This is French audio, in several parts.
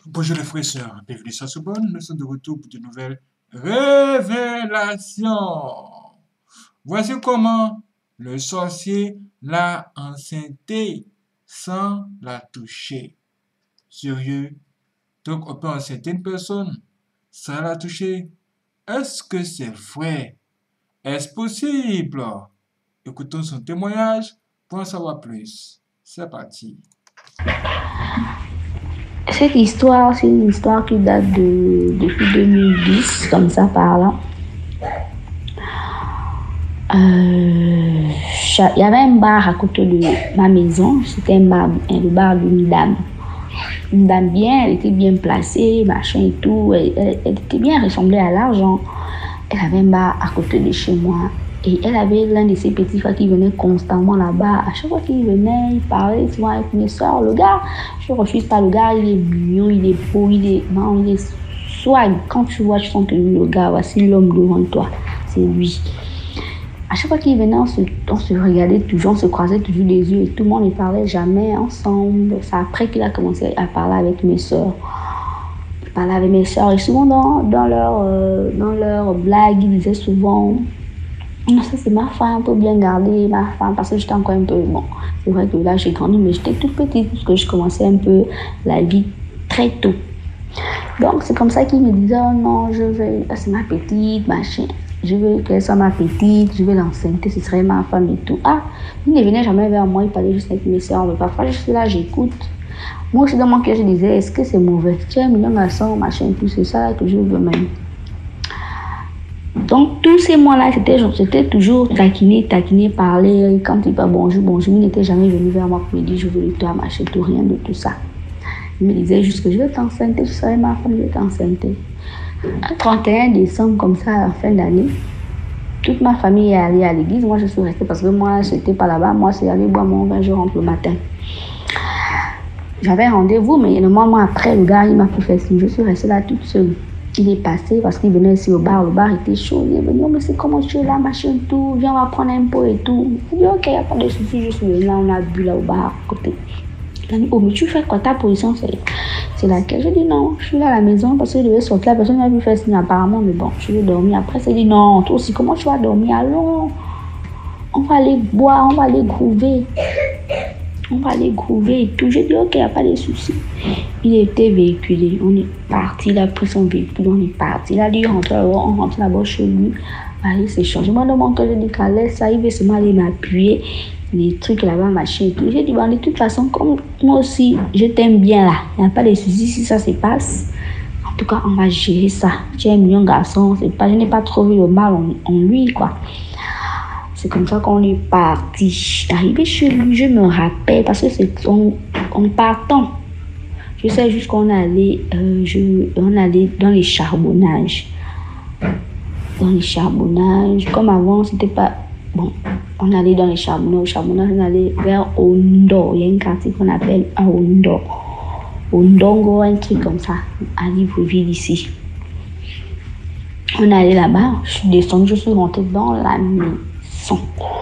Bonjour les frères et sœurs, bienvenue sur Sorbonne. Nous sommes de retour pour de nouvelles révélations. Voici comment le sorcier l'a enceinté sans la toucher. Sérieux? Donc on peut enceinter une personne sans la toucher? Est-ce que c'est vrai? Est-ce possible? Écoutons son témoignage pour en savoir plus. C'est parti. Cette histoire, c'est une histoire qui date depuis 2010, comme ça par là. Il y avait un bar à côté de ma maison. C'était le bar d'une dame. Une dame bien, elle était bien placée, machin et tout. Elle était bien, elle ressemblait à l'argent. Elle avait un bar à côté de chez moi. Et elle avait l'un de ses petits frères qui venait constamment là-bas. À chaque fois qu'il venait, il parlait souvent avec mes soeurs. Le gars, je ne refuse pas, le gars, il est mignon, il est beau, il est swag. Quand tu vois, tu sens que le gars, voici l'homme devant toi. C'est lui. À chaque fois qu'il venait, on se regardait toujours, on se croisait toujours les yeux et tout le monde ne parlait jamais ensemble. C'est après qu'il a commencé à parler avec mes soeurs. Il parlait avec mes soeurs et souvent dans leur blague, il disait souvent... Non, ça c'est ma femme, peut bien garder ma femme parce que j'étais encore un peu... Bon, c'est vrai que là j'ai grandi, mais j'étais toute petite parce que je commençais un peu la vie très tôt. Donc c'est comme ça qu'il me disait, oh non, c'est ma petite, machin. Je veux qu'elle soit ma petite, je veux l'enceinte, ce serait ma femme et tout. Ah, il ne venait jamais vers moi, il parlait juste avec mes soeurs, mais parfois je suis là, j'écoute. Moi aussi dans mon cœur, je disais, est-ce que c'est mauvais? Tu es un mignon garçon, machin et tout, c'est ça que je veux même. Donc, tous ces mois-là, c'était toujours taquiner, parler. Quand il parle bonjour, il n'était jamais venu vers moi pour me dire je veux de toi, machin, tout, rien de tout ça. Il me disait juste que je vais t'enceinte, je serai ma femme, je vais t'enceinte. Un 31 décembre, comme ça, à la fin d'année, toute ma famille est allée à l'église. Moi, je suis restée parce que moi, je n'étais pas là-bas. Moi, c'est aller boire mon vin, je rentre le matin. J'avais rendez-vous, mais le moment après, le gars, il m'a plus fait signe. Je suis restée là toute seule. Il est passé parce qu'il venait ici au bar. Le bar était chaud. Il est venu, mais c'est comment tu es là, machin, tout. Viens, on va prendre un pot et tout. Il dit, ok, il n'y a pas de souci. Je suis venue là, on a bu là au bar à côté. Il a dit, oh, mais tu fais quoi? Ta position, c'est laquelle? Je dis, non, je suis là à la maison parce que je devais sortir. La personne m'a vu faire signe apparemment, mais bon, je vais dormir. Après, il dit, non, toi aussi, comment tu vas dormir? Allons, on va aller boire, on va aller groover. On va aller groover et tout. J'ai dit, ok, il n'y a pas de souci. Il était véhiculé. On est parti, il a pris son véhicule, on est parti. Il a dit, on rentre là-bas chez lui. Allez, c'est changé. Moi, dans mon cœur, j'ai dit, qu'à l'aise, ça, il veut seulement aller m'appuyer. Les trucs là-bas, machin et tout. J'ai dit, bon, de toute façon, comme moi aussi, je t'aime bien là. Il n'y a pas de souci si ça se passe. En tout cas, on va gérer ça. Tu es un mignon garçon. Je n'ai pas trouvé le mal en lui, quoi. C'est comme ça qu'on est parti. Arrivé chez lui, je me rappelle, parce que c'est en partant. Je sais juste qu'on allait, on allait dans les charbonnages. Dans les charbonnages, comme avant, c'était pas... Bon, on allait dans les charbonnages. Au charbonnage, on allait vers Ondo. Il y a un quartier qu'on appelle Ondo. Ondongo, un truc comme ça, à Libreville ici. On allait là-bas, je suis descendue, je suis rentrée dans la maison.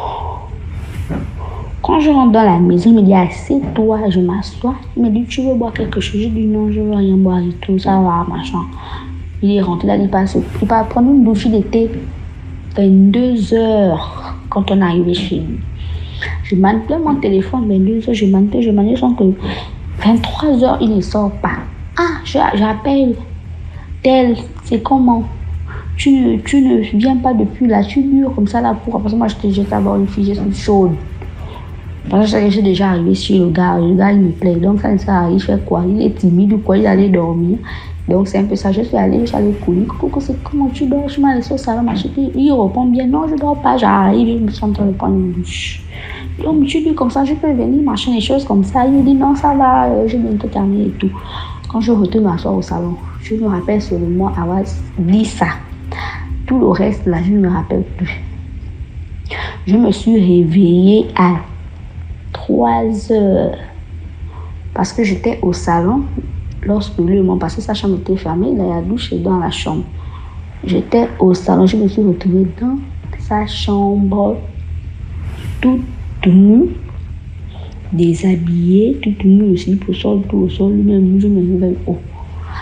Quand je rentre dans la maison, il me dit, assieds-toi, je m'assois. Il me dit, tu veux boire quelque chose? Je dis, non, je veux rien boire et tout, ça va, machin. Il est rentré là, il va prendre une douche, il était 22 heures quand on est arrivé chez lui. Je manipule mon téléphone, 22 heures, je manipule, je sens que 23 heures, il ne sort pas. Ah, j'appelle tel, c'est comment? Tu ne viens pas depuis là, tu dures comme ça là pour... Parce que moi, je jette d'abord une fille, je suis chaude. Parce que j'ai déjà arrivé sur le gars il me plaît. Donc, ça il fait quoi? Il est timide ou quoi? Il allait dormir. Donc, c'est un peu ça. Je suis allée couler. C'est comment tu dors? Je m'en laisse au salon, machin. Il répond bien, non, je ne dors pas. J'arrive, je me suis en train de prendre une douche. Donc, tu dis comme ça, je peux venir, machin, des choses comme ça. Il me dit, non, ça va, j'ai bientôt terminé et tout. Quand je retourne m'asseoir au salon, je me rappelle seulement avoir dit ça. Tout le reste, là, je ne me rappelle plus. Je me suis réveillée à 3 heures parce que j'étais au salon lorsque lui m'a passé, sa chambre était fermée, il y a la douche dans la chambre. J'étais au salon, je me suis retrouvée dans sa chambre toute nue, déshabillée, toute nue aussi, pour sol, tout au sol, lui-même, je me réveille. Oh,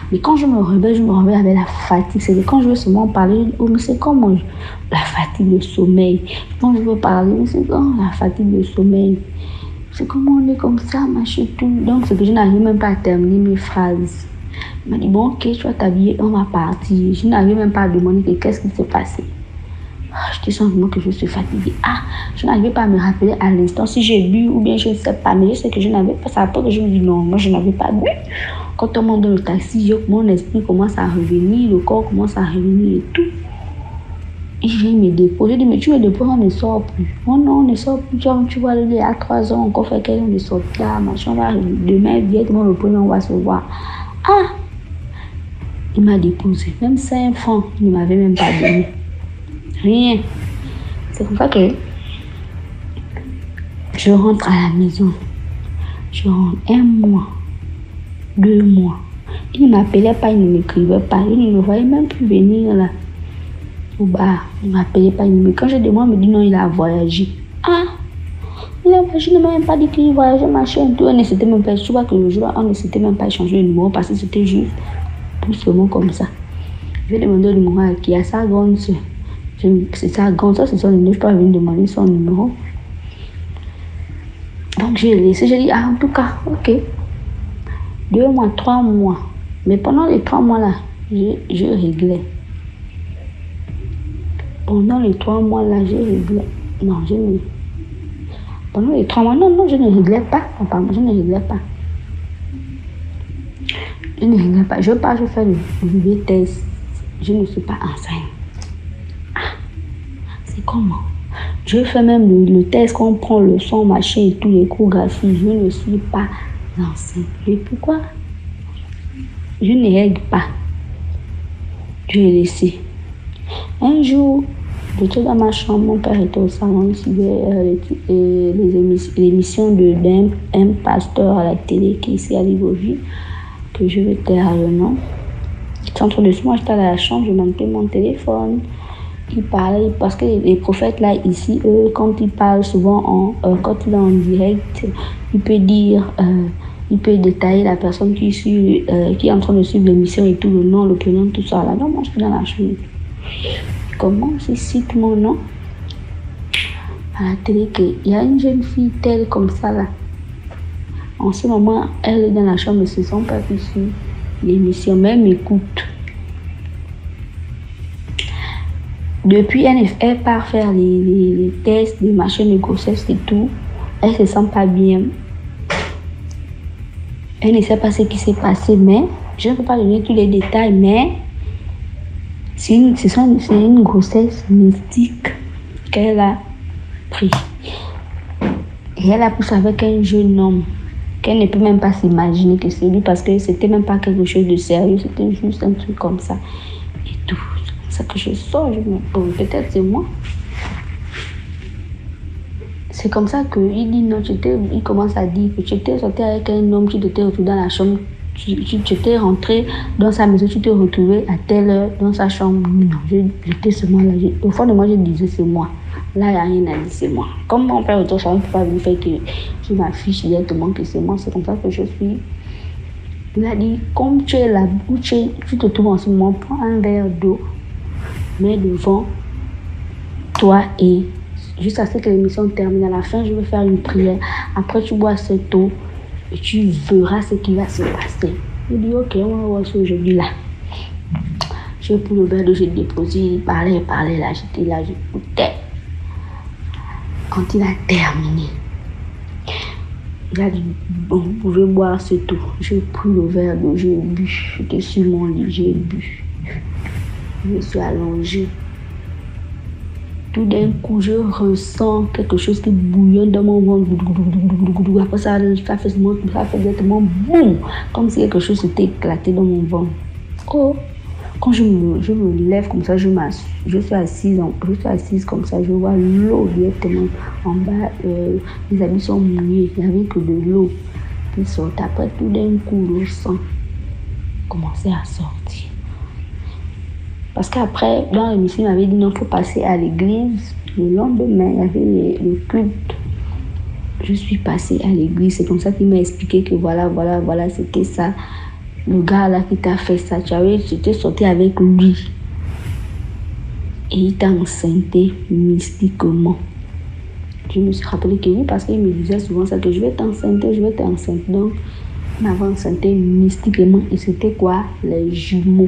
Mais quand je me réveille avec la fatigue. C'est que quand je veux seulement parler, oh, mais c'est comment la fatigue, le sommeil. Quand je veux parler, mais c'est comme la fatigue, le sommeil. C'est comment on est comme ça, machin, tout. Donc, c'est que je n'arrive même pas à terminer mes phrases. Il m'a dit, bon, ok, tu vas t'habiller, on va partir. Je n'arrive même pas à demander qu'est-ce qui s'est passé. Je sens vraiment que je suis fatiguée. Je n'arrivais pas à me rappeler à l'instant si j'ai bu ou bien je ne sais pas. Mais je sais que je n'avais pas. C'est après que je me dis non, moi je n'avais pas bu. Quand on monte dans le taxi, mon esprit commence à revenir, le corps commence à revenir et tout. Et je viens me déposer. Je dis, mais tu me déposes, on ne sort plus. Oh non, on ne sort plus. Tu vois, il y a 3 ans, encore fait quelqu'un de sortir. Machin, demain, directement le premier, on va se voir. Il m'a déposé. Même 5 francs, il ne m'avait même pas donné. Rien. C'est comme ça que je rentre à la maison. Je rentre 1 mois, 2 mois. Il ne m'appelait pas, il ne m'écrivait pas. Il ne me voyait même plus venir là. Au bar. Il ne m'appelait pas. Mais quand je demande, il me dit non, il a voyagé. Il a voyagé, il ne m'a même pas dit qu'il voyageait, machin. Tout. On ne s'était même pas. Tu vois que le jour, on ne s'était même pas échangé le numéro parce que c'était juste doucement comme ça. Je vais demander le numéro à qui a sa grande soeur. C'est sa grande soeur, c'est son numéro. Je dois venir demander son numéro. Donc j'ai laissé. J'ai dit, en tout cas, ok. 2 mois, 3 mois. Mais pendant les 3 mois là, je réglais. Pendant les 3 mois là, je réglais. Non, je ne. Pendant les 3 mois, non, je ne réglais pas. Je ne réglais pas. Je ne réglais pas. Je pars, je fais le test. Je ne suis pas enceinte. C'est comment? Je fais même le test, qu'on prend le son, machin et tout, l'échographie. Je ne suis pas enceinte. Et pourquoi? Je ne règle pas. Je l'ai laissé. Un jour, j'étais dans ma chambre, mon père était au salon, il suivait l'émission d'un pasteur à la télé qui est ici à Libreville, que je vais taire le nom. Entre deux, moi j'étais à la chambre, je montais mon téléphone. Il parlait, parce que les prophètes là, ici, eux, quand ils parlent souvent, quand il est en direct, il peut dire, il peut détailler la personne qui est en train de suivre l'émission et tout, le nom, le prénom, tout ça. Là, non, moi je suis dans la chambre. Comment je cite mon nom à la télé qu'il y a une jeune fille telle comme ça là. En ce moment, elle est dans la chambre, c'est son père qui suit l'émission, même m'écoute. Depuis, elle part faire les tests, les machines de grossesse et tout. Elle se sent pas bien. Elle ne sait pas ce qui s'est passé, mais je ne peux pas donner tous les détails, mais c'est une grossesse mystique qu'elle a pris. Et elle a poussé avec un jeune homme qu'elle ne peut même pas s'imaginer que c'est lui parce que c'était même pas quelque chose de sérieux, c'était juste un truc comme ça et tout. C'est comme ça que je sors, je me pose, peut-être c'est moi. C'est comme ça qu'il dit non, il commence à dire que tu étais sorti avec un homme, tu t'étais retrouvé dans la chambre, tu étais rentré dans sa maison, tu t'es retrouvé à telle heure dans sa chambre. Non, j'étais seulement là. Au fond de moi, je disais c'est moi. Là, il n'y a rien à dire, c'est moi. Comme mon père autour, ça ne peut pas venir faire que je m'affiche directement que c'est moi. C'est comme ça que je suis. Il a dit, comme tu es là, tu te trouves en ce moment, prends un verre d'eau, mets devant toi et juste à ce que l'émission termine. À la fin, je vais faire une prière. Après, tu bois cette eau et tu verras ce qui va se passer. Il dit, ok, on va voir ce aujourd'hui là. J'ai pris le verre d'eau, j'ai déposé, il parlait là, j'étais là, j'écoutais. Quand il a terminé, il a dit, bon, vous pouvez boire cette eau. J'ai pris le verre d'eau, j'ai bu. J'étais sur mon lit, j'ai bu. Je me suis allongée. Tout d'un coup, je ressens quelque chose qui bouillonne dans mon ventre. Après ça fait directement boum, comme si quelque chose s'était éclaté dans mon ventre. Oh, quand je me lève comme ça, je suis assise comme ça, je vois l'eau directement en bas. Les habits sont mouillés, il n'y avait que de l'eau qui sort. Après, tout d'un coup, le sang commençait à sortir. Parce qu'après, dans l'émission, il m'avait dit non, il faut passer à l'église. Le lendemain, il y avait le culte. Je suis passée à l'église. C'est comme ça qu'il m'a expliqué que voilà, c'était ça. le gars là qui t'a fait ça, tu étais sorti avec lui. Et il t'a enceinté mystiquement. Je me suis rappelé que oui, parce qu'il me disait souvent ça, que je vais t'enceinte, je vais t'enceinte. Donc, il m'avait enceinté mystiquement. Et c'était quoi? Les jumeaux.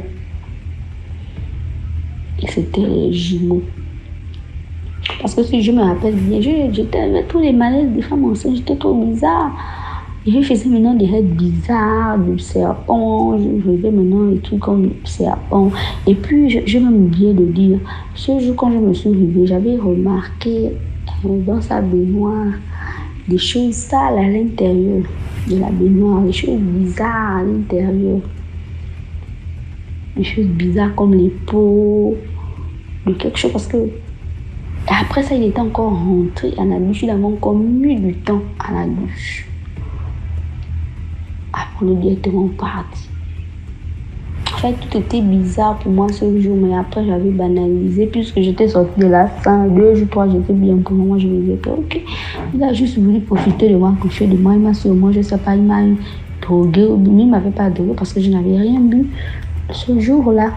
Et c'était les jumeaux. Parce que si je me rappelle bien, j'étais avec tous les malaises des femmes enceintes, j'étais trop bizarre. Et je faisais maintenant des rêves bizarres, du serpent, je faisais maintenant des trucs comme serpent. Et puis, je m'oubliais de dire, ce jour quand je me suis réveillée, j'avais remarqué dans sa baignoire des choses sales à l'intérieur de la baignoire, des choses bizarres à l'intérieur. Des choses bizarres comme les peaux de quelque chose, parce que après ça, il était encore rentré à la douche, il avait encore mis du temps à la douche. Après, on est directement parti. En fait, tout était bizarre pour moi ce jour, mais après, j'avais banalisé, puisque j'étais sortie de la salle, 2 jours, 3, j'étais bien pour moi, je me disais que, ok, il a juste voulu profiter de moi, coucher de moi, il m'a sûrement, je sais pas, il m'a drogué, mais il m'avait pas drogué parce que je n'avais rien bu ce jour-là.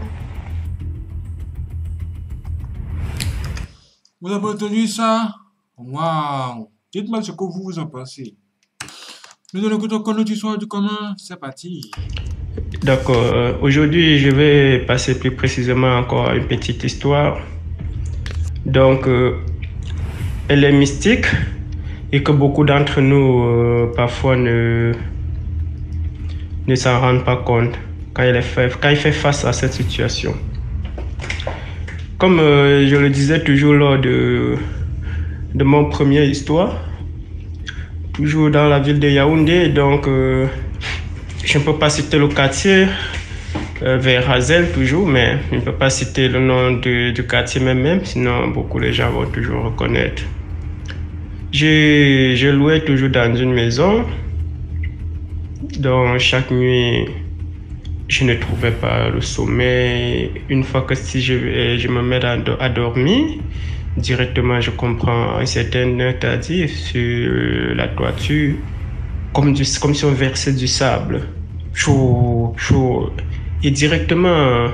Vous avez entendu ça? Waouh! Dites-moi ce que vous en pensez. Nous allons écouter encore notre histoire du commun. C'est parti. D'accord. Aujourd'hui, je vais passer plus précisément encore à une petite histoire. Donc, elle est mystique et que beaucoup d'entre nous, parfois, ne s'en rendent pas compte quand il fait face à cette situation. Comme je le disais toujours lors de mon première histoire, toujours dans la ville de Yaoundé, donc je ne peux pas citer le quartier, vers Hazel toujours, mais je ne peux pas citer le nom du quartier même, sinon beaucoup de gens vont toujours reconnaître. Je louais toujours dans une maison, donc chaque nuit, je ne trouvais pas le sommeil. Une fois que si je me mets à dormir, directement je comprends un certain tardive sur la toiture, comme si on versait du sable, chaud. Et directement,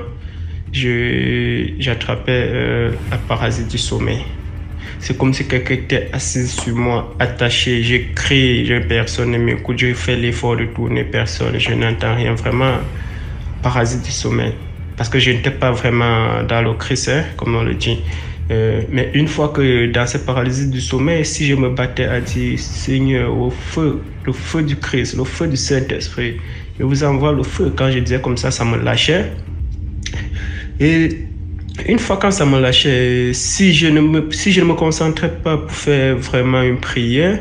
j'attrapais un parasite du sommeil. C'est comme si quelqu'un était assis sur moi, attaché. J'ai crié, personne ne m'écoute, j'ai fait l'effort de tourner, personne, je n'entends rien, vraiment. Parasite du sommeil, parce que je n'étais pas vraiment dans le Christ, comme on le dit. Mais une fois que dans cette paralysie du sommeil, si je me battais à dire, Seigneur, le feu du Christ, le feu du Saint-Esprit, je vous envoie le feu. Quand je disais comme ça me lâchait. Et une fois quand ça me lâchait, si je ne me concentrais pas pour faire vraiment une prière,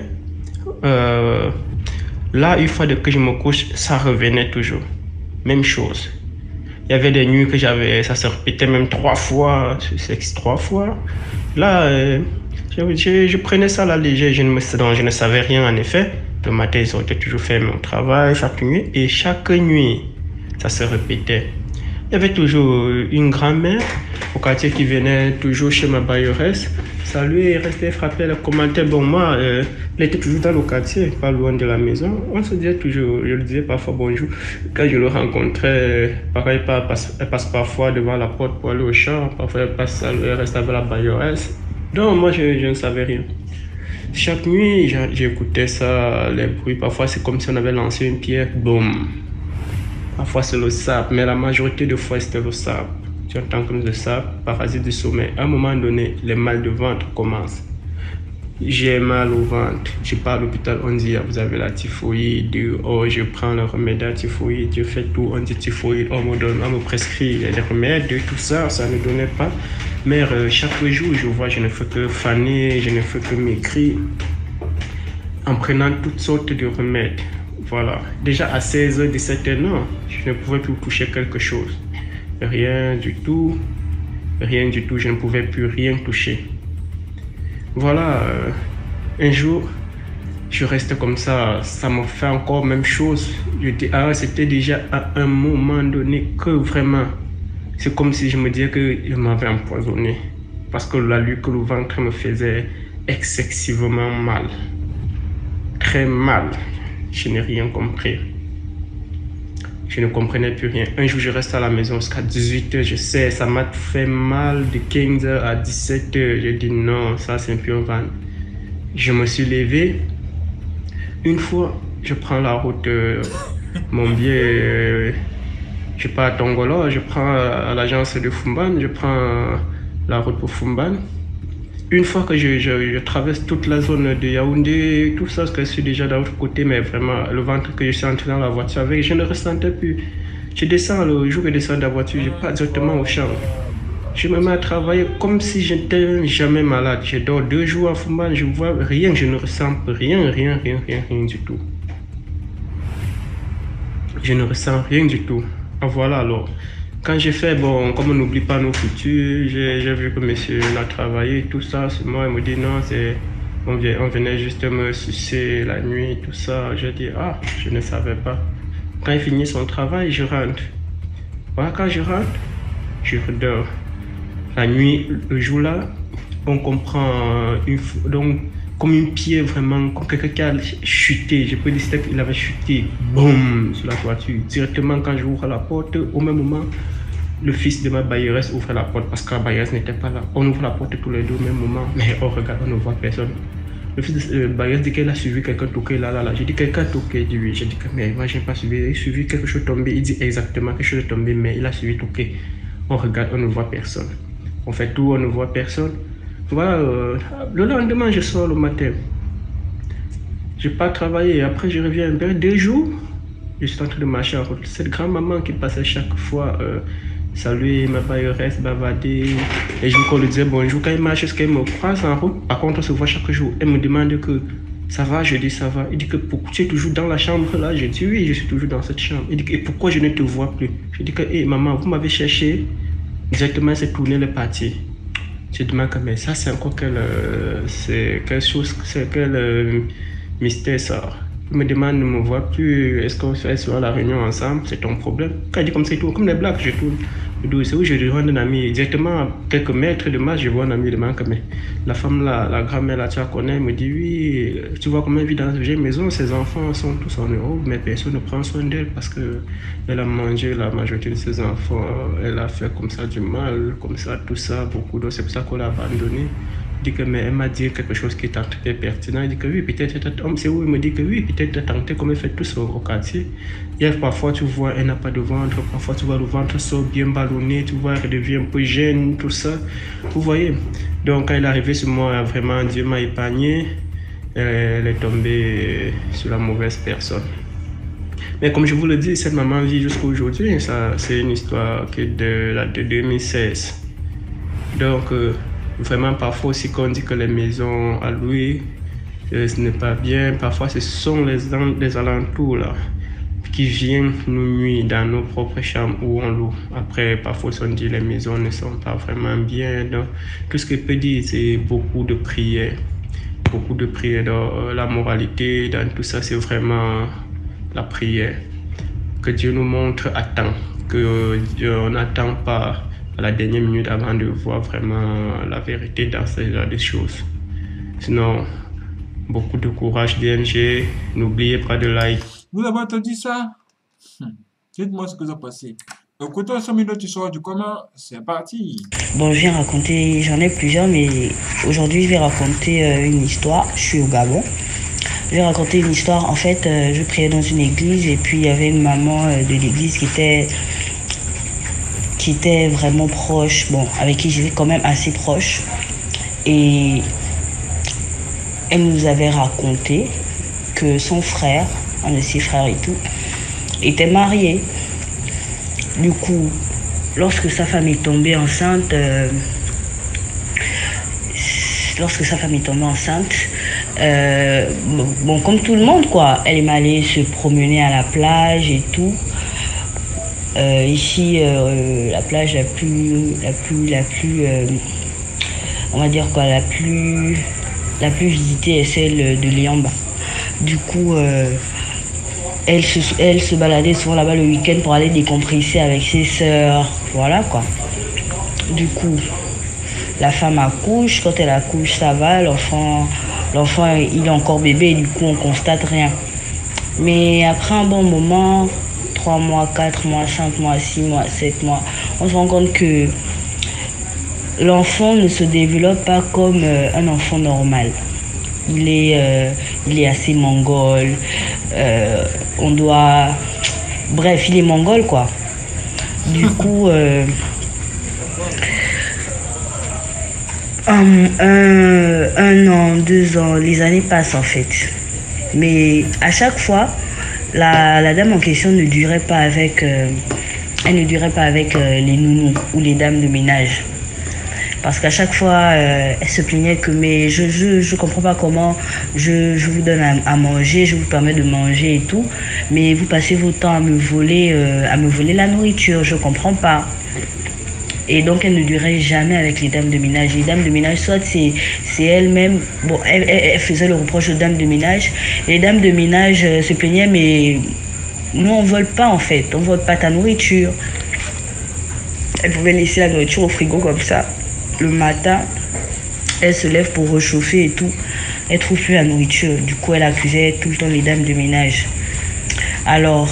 là, une fois que je me couche, ça revenait toujours. Même chose. Il y avait des nuits que ça se répétait même 3 fois, 3 fois. Là, je prenais ça à la légère, je ne savais rien en effet. Le matin, ils ont toujours fait mon travail chaque nuit, et chaque nuit, ça se répétait. Il y avait toujours une grand-mère au quartier qui venait toujours chez ma bailleresse. Salut, il restait frapper le commentaire. Bon, moi, elle était toujours dans le quartier, pas loin de la maison. On se disait toujours, je lui disais parfois bonjour. Quand je le rencontrais, pareil, elle passe parfois devant la porte pour aller au champ. Parfois, elle reste avec la bailleresse. Donc, moi, je ne savais rien. Chaque nuit, j'écoutais ça, les bruits. Parfois, c'est comme si on avait lancé une pierre. Boum. Parfois, c'est le sable, mais la majorité de fois, c'était le sable. Tu entends comme le sable, parasite du sommeil. À un moment donné, les mal de ventre commencent. J'ai mal au ventre. Je pars à l'hôpital, on dit, vous avez la typhoïde. Oh, je prends le remède à la typhoïde. Je fais tout, on dit typhoïde. On me prescrit les remèdes, tout ça, ça ne donnait pas. Mais chaque jour, je vois, je ne fais que faner, je ne fais que maigrir. En prenant toutes sortes de remèdes. Voilà. Déjà à 16h, 17h, non, je ne pouvais plus toucher quelque chose. Rien du tout, je ne pouvais plus rien toucher. Voilà, un jour, je reste comme ça me fait encore même chose. Je dis, c'était déjà à un moment donné que vraiment, c'est comme si je me disais qu'il m'avait empoisonné. Parce que la lutte que le ventre me faisait excessivement mal. Très mal. Je n'ai rien compris. Je ne comprenais plus rien. Un jour, je reste à la maison jusqu'à 18h. Je sais, ça m'a fait mal de 15h à 17h. J'ai dit non, ça c'est un peu un van. Je me suis levé. Une fois, je prends la route, mon billet, je pars à Tongolo, je prends à l'agence de Fumban, je prends la route pour Fumban. Une fois que je traverse toute la zone de Yaoundé, tout ça, parce que je suis déjà de l'autre côté, mais vraiment, le ventre que je suis entré dans la voiture avec, je ne ressentais plus. Je descends, le jour que je descends de la voiture, je pars directement au champ. Je me mets à travailler comme si je n'étais jamais malade. Je dors 2 jours à Fumban, je vois rien, je ne ressens rien du tout. Je ne ressens rien du tout. Ah, voilà alors. Quand j'ai fait, bon, comme on n'oublie pas nos futurs, j'ai vu que monsieur a travaillé, tout ça, c'est moi, il me dit non, on venait juste me sucer la nuit, tout ça. J'ai dit, ah, je ne savais pas. Quand il finit son travail, je rentre. Voilà, quand je rentre, je redors. La nuit, le jour là, on comprend donc comme une pierre vraiment, comme quelqu'un qui a chuté. Je peux dire qu'il avait chuté, boum, sur la toiture. Directement quand j'ouvre la porte, au même moment, le fils de ma bailleresse ouvre la porte parce que la bailleresse n'était pas là. On ouvre la porte tous les deux au même moment, mais on regarde, on ne voit personne. Le fils de la bailleresse dit qu'elle a suivi quelqu'un toqué là. J'ai dit quelqu'un toqué, il dit oui. J'ai dit que mais moi je n'ai pas suivi, il a suivi quelque chose tombé. Il dit exactement quelque chose est tombé, mais il a suivi toqué. On regarde, on ne voit personne. On fait tout, on ne voit personne. Voilà, le lendemain, je sors le matin. Je pars travailler. Après, je reviens vers 2 jours. Je suis en train de marcher en route. Cette grand-maman qui passait chaque fois, saluer ma bailleresse, bavarder. Et je lui disais bonjour. Quand elle marche, est-ce qu'elle me croise en route? Par contre, on se voit chaque jour. Elle me demande que ça va, je dis ça va. Il dit que tu es toujours dans la chambre là. Je dis oui, je suis toujours dans cette chambre. Il dit et pourquoi je ne te vois plus? Je dis que hey, maman, vous m'avez cherché. Directement, elle s'est tournée, elle est partie. Je demande que mais ça c'est encore c'est quelque chose, c'est quel mystère ça. Il me demande de me voir plus, est-ce qu'on fait sur la réunion ensemble, c'est ton problème. Quand il dit comme ça, comme des blagues, je tourne. C'est où je rejoins un ami, directement à quelques mètres de marche, je vois un ami de manque, mais la femme là, la grand-mère là, tu la connais, elle me dit oui, tu vois comment elle vit dans une vieille maison, ses enfants sont tous en Europe, mais personne ne prend soin d'elle parce qu'elle a mangé la majorité de ses enfants, elle a fait comme ça du mal, comme ça, tout ça, beaucoup d'autres, c'est pour ça qu'on l'a abandonnée. Il dit que, mais elle m'a dit quelque chose qui est très pertinent. Il dit que oui, peut-être, c'est où il me dit que oui, peut-être tenter comme elle fait tout au quartier. Et parfois, tu vois, elle n'a pas de ventre, parfois, tu vois, le ventre sort bien ballonné, tu vois, elle devient un peu jeune, tout ça. Vous voyez? Donc, quand elle est arrivée sur moi, vraiment, Dieu m'a épargné. Elle est tombée sur la mauvaise personne. Mais comme je vous le dis, cette maman vit jusqu'à aujourd'hui. C'est une histoire qui est de 2016. Donc, vraiment, parfois aussi, quand on dit que les maisons à louer, ce n'est pas bien. Parfois, ce sont les alentours là, qui viennent nous nuire dans nos propres chambres où on loue. Après, parfois, on dit que les maisons ne sont pas vraiment bien. Donc, tout ce que je peux dire, c'est beaucoup de prières. Beaucoup de prières dans la moralité, dans tout ça, c'est vraiment la prière. Que Dieu nous montre à temps. Qu'on n'attend pas à la dernière minute avant de voir vraiment la vérité dans ce genre de choses. Sinon, beaucoup de courage DNG, n'oubliez pas de like. Vous avez entendu ça? Dites-moi ce que vous en pensez. Écoutons 5 minutes du soir du commun, c'est parti. Bon, je viens raconter, j'en ai plusieurs, mais aujourd'hui je vais raconter une histoire. Je suis au Gabon. Je vais raconter une histoire. En fait, je priais dans une église et puis il y avait une maman de l'église qui était vraiment proche, bon, avec qui j'étais quand même assez proche. Et elle nous avait raconté que son frère, un de ses frères et tout, était marié. Du coup, lorsque sa femme est tombée enceinte, bon, comme tout le monde, quoi, elle est allée se promener à la plage et tout. Ici, la plage la plus, on va dire quoi, la plus visitée est celle de Liamba. Du coup, elle se baladait souvent là-bas le week-end pour aller décompresser avec ses sœurs, voilà quoi. Du coup, la femme accouche, quand elle accouche, ça va, l'enfant il est encore bébé et du coup on constate rien. Mais après un bon moment, 3 mois, 4 mois, 5 mois, 6 mois, 7 mois, on se rend compte que l'enfant ne se développe pas comme un enfant normal. Il est assez mongol. Bref, il est mongol, quoi. Du coup, un an, 2 ans, les années passent en fait. Mais à chaque fois, la dame en question ne durait pas avec, elle ne durait pas avec les nounous ou les dames de ménage. Parce qu'à chaque fois, elle se plaignait que mais je comprends pas comment je vous donne à manger, je vous permets de manger et tout, mais vous passez votre temps à me voler la nourriture, je comprends pas. Et donc elle ne durait jamais avec les dames de ménage. Les dames de ménage, soit c'est elle-même, bon, elle faisait le reproche aux dames de ménage. Les dames de ménage se plaignaient, mais nous on vole pas en fait, on vole pas ta nourriture. Elle pouvait laisser la nourriture au frigo comme ça. Le matin, elle se lève pour réchauffer et tout. Elle trouve plus la nourriture. Du coup, elle accusait tout le temps les dames de ménage. Alors,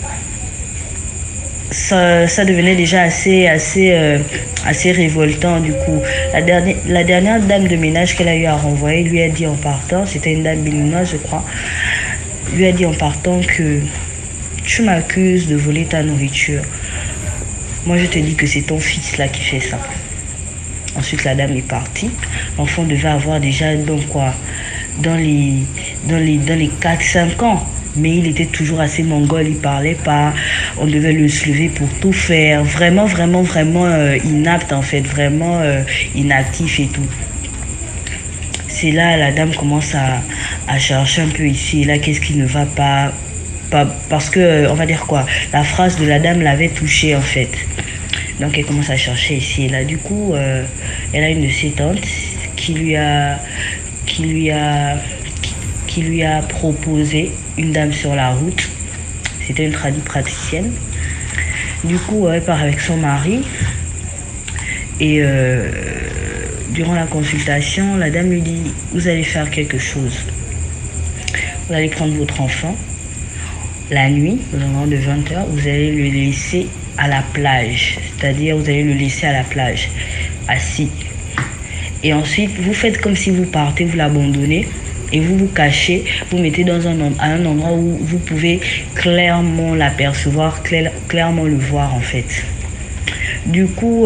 ça devenait déjà assez révoltant. Du coup, la dernière dame de ménage qu'elle a eu à renvoyer lui a dit en partant, c'était une dame béninoise, je crois, lui a dit en partant que tu m'accuses de voler ta nourriture. Moi, je te dis que c'est ton fils là qui fait ça. Ensuite, la dame est partie. L'enfant devait avoir déjà dans les 4-5 ans. Mais il était toujours assez mongol, il parlait pas. On devait le lever pour tout faire. Vraiment inapte en fait. Vraiment inactif et tout. C'est là la dame commence à chercher un peu ici et là. Qu'est-ce qui ne va pas parce que, on va dire quoi, la phrase de la dame l'avait touchée en fait. Donc elle commence à chercher ici et là. Du coup, elle a une de ses tantes qui lui a proposé une dame sur la route. C'était une praticienne. Du coup, elle part avec son mari. Et durant la consultation, la dame lui dit, vous allez faire quelque chose. Vous allez prendre votre enfant. La nuit, aux environs de 20h, vous allez le laisser à la plage, c'est-à-dire vous allez le laisser à la plage, assis. Et ensuite, vous faites comme si vous partez, vous l'abandonnez et vous vous cachez, vous mettez dans un endroit où vous pouvez clairement l'apercevoir, clairement le voir en fait. Du coup,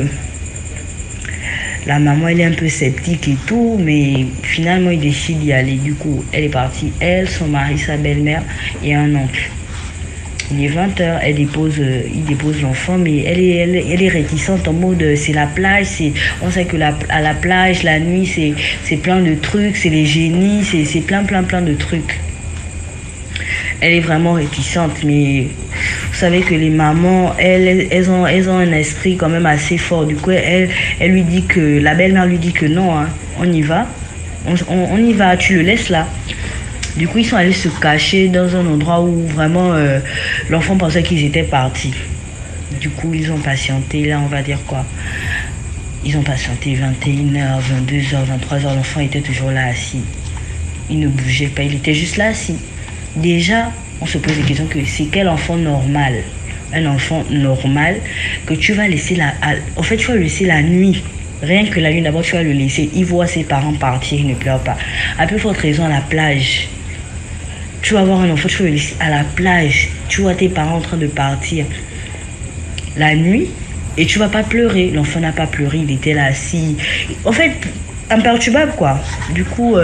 la maman elle est un peu sceptique et tout, mais finalement il décide d'y aller. Du coup, elle est partie, elle, son mari, sa belle-mère et un oncle. Il est 20h, il dépose l'enfant, mais elle est réticente en mode c'est la plage, on sait que à la plage, la nuit, c'est plein de trucs, c'est les génies, c'est plein de trucs. Elle est vraiment réticente, mais vous savez que les mamans, elles ont un esprit quand même assez fort. Du coup, elle lui dit que, la belle-mère lui dit que non, hein, on y va, on y va, tu le laisses là. Du coup, ils sont allés se cacher dans un endroit où vraiment l'enfant pensait qu'ils étaient partis. Du coup, ils ont patienté, là, on va dire quoi. Ils ont patienté 21h, 22h, 23h. L'enfant était toujours là, assis. Il ne bougeait pas, il était juste là, assis. Déjà, on se pose la question que c'est quel enfant normal? Un enfant normal que tu vas laisser en fait, tu vas le laisser la nuit. Rien que la nuit, d'abord, tu vas le laisser. Il voit ses parents partir, il ne pleure pas. À plus forte raison, à la plage. Tu vas voir un enfant, tu vas le laisser à la plage. Tu vois tes parents en train de partir la nuit et tu vas pas pleurer. L'enfant n'a pas pleuré, il était là assis. En fait, imperturbable quoi. Du coup,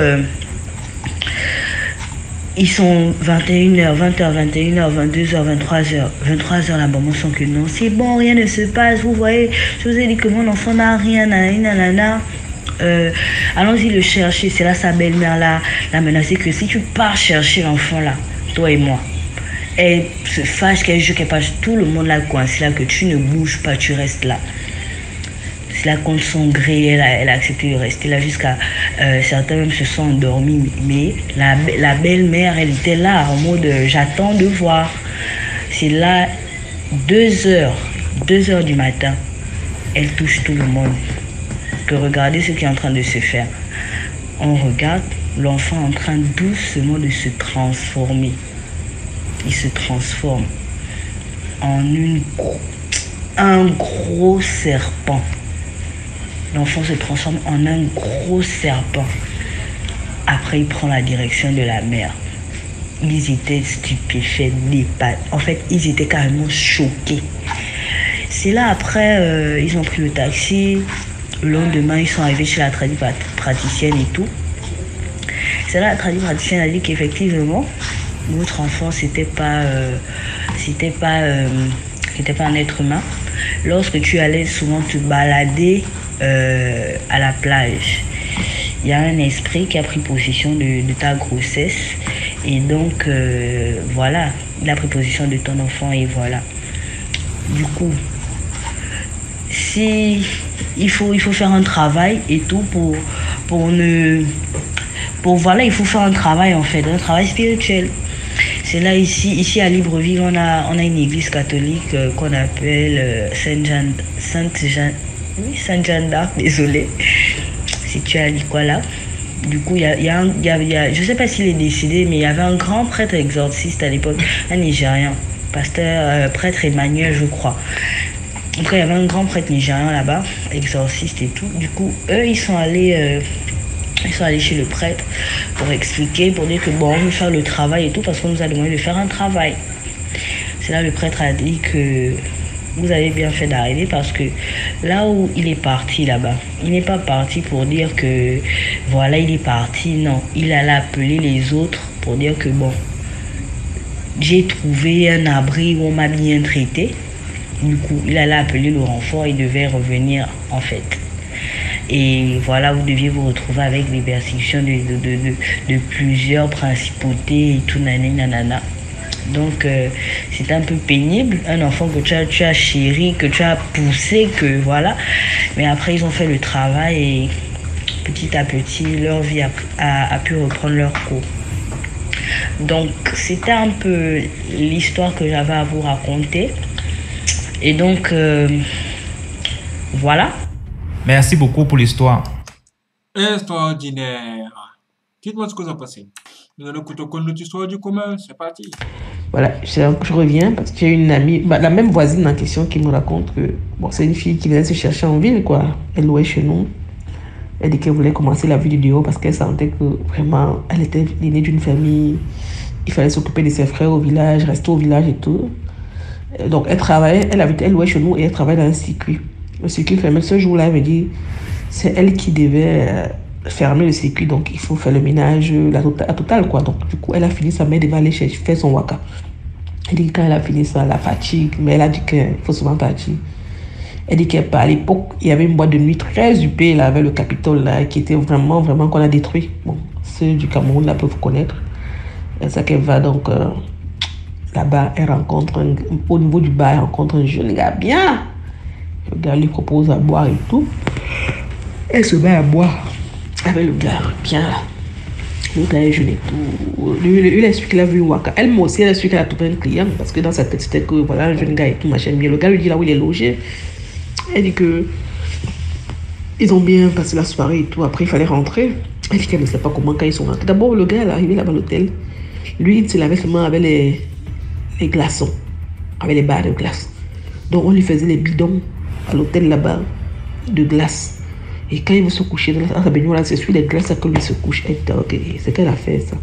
ils sont 21h, 20h, 21h, 22h, 23h. 23h, la maman sent que non, c'est bon, rien ne se passe. Vous voyez, je vous ai dit que mon enfant n'a rien, nanana. Allons-y le chercher. C'est là sa belle-mère l'a menacé que si tu pars chercher l'enfant là, toi et moi, elle se fâche, qu'elle joue, qu'elle passe tout le monde là coincé là, que tu ne bouges pas, tu restes là. C'est là contre son gré, elle a accepté de rester là jusqu'à certains même se sont endormis, mais la belle-mère elle était là en mode j'attends de voir. C'est là 2h du matin, elle touche tout le monde. Que regardez ce qui est en train de se faire. On regarde l'enfant en train doucement de se transformer. Il se transforme. un gros serpent. L'enfant se transforme en un gros serpent. Après, il prend la direction de la mer. Ils étaient stupéfaits, en fait, ils étaient carrément choqués. C'est là, après, ils ont pris le taxi. Le lendemain, ils sont arrivés chez la praticienne et tout. C'est là, la praticienne a dit qu'effectivement, votre enfant, c'était pas un être humain. Lorsque tu allais souvent te balader à la plage, il y a un esprit qui a pris possession de ta grossesse. Et donc, voilà, il a pris possession de ton enfant et voilà. Du coup, il faut faire un travail et tout voilà, il faut faire un travail en fait, un travail spirituel. C'est là ici à Libreville, on a une église catholique qu'on appelle Sainte-Jeanne d'Arc, désolé, si tu as dit quoi là. Du coup, il y a, je sais pas s'il est décédé, mais il y avait un grand prêtre exorciste à l'époque, un Nigérian, prêtre Emmanuel, je crois. Après, il y avait un grand prêtre nigérian là-bas, exorciste et tout. Du coup, eux, ils sont allés chez le prêtre pour expliquer, pour dire que bon, on veut faire le travail et tout, parce qu'on nous a demandé de faire un travail. C'est là le prêtre a dit que vous avez bien fait d'arriver, parce que là où il est parti là-bas, il n'est pas parti pour dire que voilà, il est parti. Non, il allait appeler les autres pour dire que bon, j'ai trouvé un abri où on m'a bien traité. Du coup, il allait appeler le renfort et devait revenir en fait. Et voilà, vous deviez vous retrouver avec les persécutions de plusieurs principautés et tout, nanana. Donc, c'est un peu pénible. Un enfant que tu as chéri, que tu as poussé, que voilà. Mais après, ils ont fait le travail et petit à petit, leur vie a pu reprendre leur cours. Donc, c'était un peu l'histoire que j'avais à vous raconter. Et donc, voilà. Merci beaucoup pour l'histoire. Extraordinaire. Dites-moi ce que vous en pensez. Nous allons écouter notre histoire du commun. C'est parti. Voilà, je reviens parce qu'il y a une amie, la même voisine en question, qui me raconte que bon, c'est une fille qui venait se chercher en ville, quoi. Elle louait chez nous. Elle dit qu'elle voulait commencer la vie du duo parce qu'elle sentait que vraiment, elle était l'aînée d'une famille. Il fallait s'occuper de ses frères au village, rester au village et tout. Donc, elle louait chez nous et elle travaillait dans un circuit. Le circuit fermé. Ce jour-là, elle me dit, c'est elle qui devait fermer le circuit. Donc, il faut faire le ménage, la totale, quoi. Donc, du coup, elle a fini, sa mère devait aller faire son waka. Elle dit que quand elle a fini ça, la fatigue, mais elle a dit qu'il faut souvent partir. Elle dit qu'à l'époque, il y avait une boîte de nuit très huppée, là, avec le Capitole, là, qui était vraiment, vraiment qu'on a détruit. Bon, ceux du Cameroun, là, peuvent connaître. C'est ça qu'elle va, donc... là-bas, elle rencontre, au niveau du bar, elle rencontre un jeune gars bien. Le gars lui propose à boire et tout. Elle se met à boire avec le gars, bien là. Le gars est jeune et tout. Lui, il explique qu'il a vu Waka. Elle aussi, elle explique qu'elle a trouvé un client. Parce que dans sa tête, c'était que voilà, un jeune gars et tout, machin bien. Le gars lui dit là où il est logé. Elle dit que ils ont bien passé la soirée et tout. Après, il fallait rentrer. Elle dit qu'elle ne sait pas comment, quand ils sont rentrés. D'abord, le gars, elle est arrivé là-bas à l'hôtel. Lui, il se lavait seulement avec les glaçons, avec les barres de glace. Donc on lui faisait les bidons à l'hôtel là-bas de glace. Et quand il veut se coucher dans sa baignoire, c'est sur les glaces que lui se couche. Elle dit, ok, c'est qu'elle a fait ça.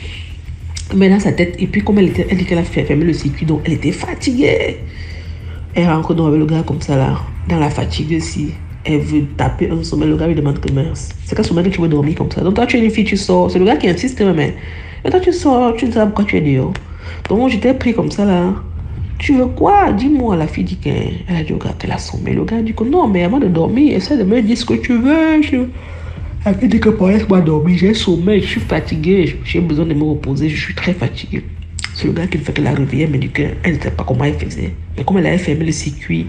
Mais dans sa tête, et puis comme elle dit qu'elle a fermé le circuit, donc elle était fatiguée. Elle rentre donc avec le gars comme ça là, dans la fatigue aussi. Elle veut taper un sommeil, le gars lui demande que mince. C'est qu'un sommeil que tu veux dormir comme ça. Donc toi tu es une fille, tu sors. C'est le gars qui insiste, mais toi tu sors, tu ne sais pas pourquoi tu es dehors. Donc j'étais pris comme ça là. Tu veux quoi? Dis-moi. La fille dit qu'elle a dit au gars qu'elle a sommeil. Le gars dit que non, mais avant de dormir, essaie de me dire ce que tu veux. Elle dit que laisse-moi dormir, j'ai sommeil, je suis fatiguée, j'ai besoin de me reposer, je suis très fatiguée. C'est le gars qui me fait qu'elle a réveillé, elle me dit qu'elle ne sait pas comment elle faisait. Mais comme elle avait fermé le circuit,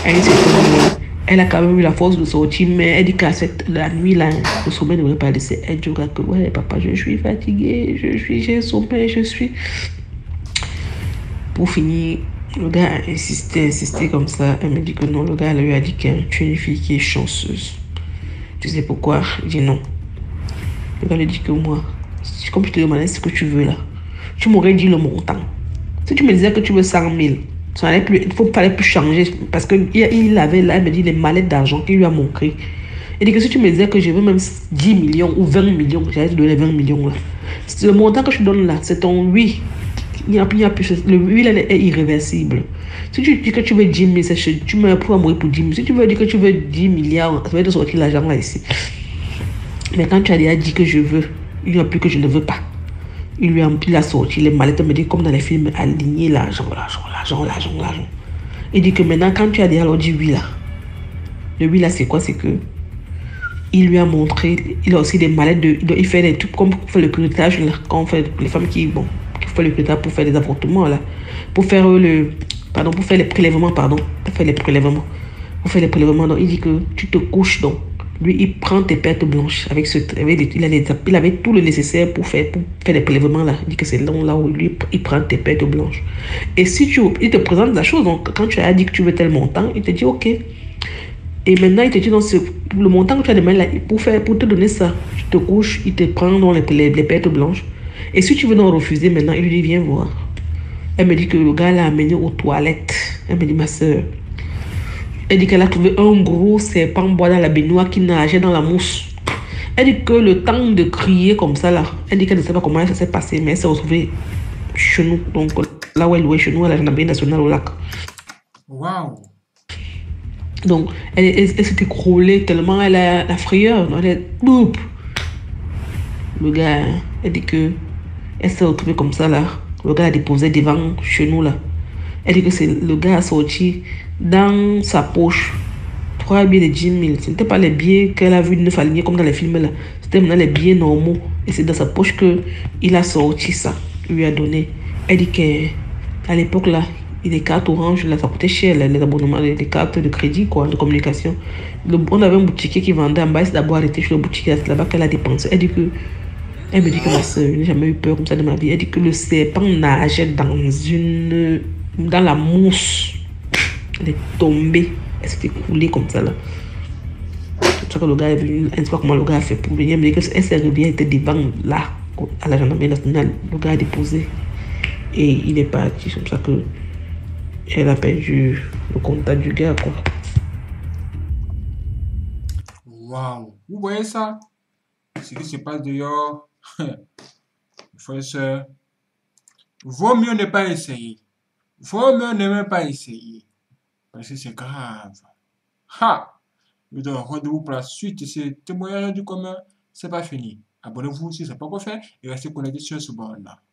elle a quand même eu la force de sortir, mais elle dit qu'à la nuit là, le sommeil ne devrait pas laisser. Elle dit au gars que ouais papa, je suis fatiguée, j'ai sommeil, je suis... Pour finir, le gars a insisté comme ça. Elle me dit que non, le gars lui a dit que tu es une fille qui est chanceuse. Tu sais pourquoi? Je dis non. Le gars lui dit que moi, comme je te demandais ce que tu veux là, tu m'aurais dit le montant. Si tu me disais que tu veux 100 000, Ça n'allait plus, fallait plus changer. Parce qu'il avait là, il me dit, les mallettes d'argent qu'il lui a montré. Il dit que si tu me disais que je veux même 10 millions ou 20 millions, j'allais te donner 20 millions là. Le montant que je te donne là, c'est ton oui. Il n'y a plus. Le oui là est irréversible. Si tu dis que tu veux 10 000, tu me pour mourir pour 10 000. Si tu veux dire que tu veux 10 milliards, ça va te sortir l'argent là ici. Mais quand tu as déjà dit que je veux, il n'y a plus que je ne veux pas. Il a sorti les mallettes, me dit comme dans les films, aligner l'argent. Il dit que maintenant, quand tu as déjà dit oui là, le oui là c'est quoi? C'est que il lui a montré, il a aussi des mallettes il fait des trucs comme pour faire le curettage là, quand on fait les femmes qui font le curettage pour faire des avortements là, pour faire pour faire les prélèvements, donc il dit que tu te couches donc. Lui, il prend tes pertes blanches il avait tout le nécessaire pour faire les prélèvements là. Il dit que c'est là où lui, il prend tes pertes blanches. Et si il te présente la chose, donc quand tu as dit que tu veux tel montant, il te dit ok. Et maintenant, il te dit le montant que tu as demandé là, pour te donner ça, tu te couches, il te prend dans les pertes blanches. Et si tu veux donc refuser maintenant, il lui dit viens voir. Elle me dit que le gars l'a amené aux toilettes. Elle me dit ma soeur. Elle dit qu'elle a trouvé un gros serpent bois dans la baignoire qui nageait dans la mousse. Elle dit que le temps de crier comme ça là, elle dit qu'elle ne sait pas comment ça s'est passé, mais elle s'est retrouvée chez nous. Donc là où elle louait chez nous, à la gendarmerie nationale au lac. Waouh! Donc elle s'est écroulée tellement elle a la frayeur. Le gars, elle dit que elle s'est retrouvée comme ça là. Le gars a déposé devant chez nous là. Elle dit que le gars a sorti dans sa poche 3 billets de 10 000. Ce n'était pas les billets qu'elle a vu neuf alignés comme dans les films là. C'était maintenant les billets normaux. Et c'est dans sa poche qu'il a sorti ça. Il lui a donné. Elle dit qu'à l'époque là, les cartes orange là, ça coûtait cher, les abonnements, les cartes de crédit, quoi, de communication. On avait un boutiquier qui vendait en bas, c'est d'abord arrêté chez le boutiquier, c'est là-bas qu'elle a dépensé. Elle me dit que ma soeur, je n'ai jamais eu peur comme ça de ma vie. Elle dit que le serpent nageait dans la mousse. Elle est tombée. Elle s'est écoulée comme ça là. C'est pour ça que le gars est venu. Elle ne sait pas comment le gars a fait pour venir. Elle me dit qu'elle s'est réveillée, elle était devant là, à la gendarmerie nationale. Le gars a déposé. Et il est parti. C'est comme ça que elle a perdu le contact du gars, quoi. Waouh! Vous voyez ça? Ce qui se passe dehors. Frères et sœurs, vaut mieux ne pas essayer. Vaut mieux ne même pas essayer. Parce que c'est grave. Ha! Je donne rendez-vous pour la suite de ce témoignage du commun. C'est pas fini. Abonnez-vous si ce n'est pas encore fait et restez connectés sur ce bord-là.